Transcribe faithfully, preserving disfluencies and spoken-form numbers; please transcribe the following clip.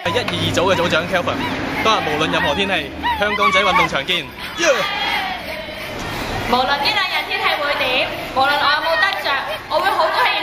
係一二二組嘅組長 Kelvin， 當日無論任何天氣，香港仔運動場見。Yeah! 無論呢兩日天氣會點，無論我有冇得着，我會好高興。